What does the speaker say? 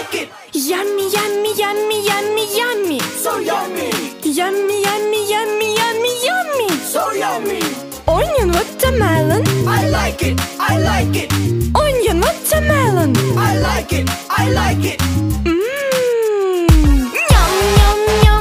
like it. Yummy, yummy, yummy, yummy, yummy. So yummy. Yummy, yummy, yummy, yummy, yummy. So yummy. Onion watermelon. I like it. I like it. Onion watermelon. I like it.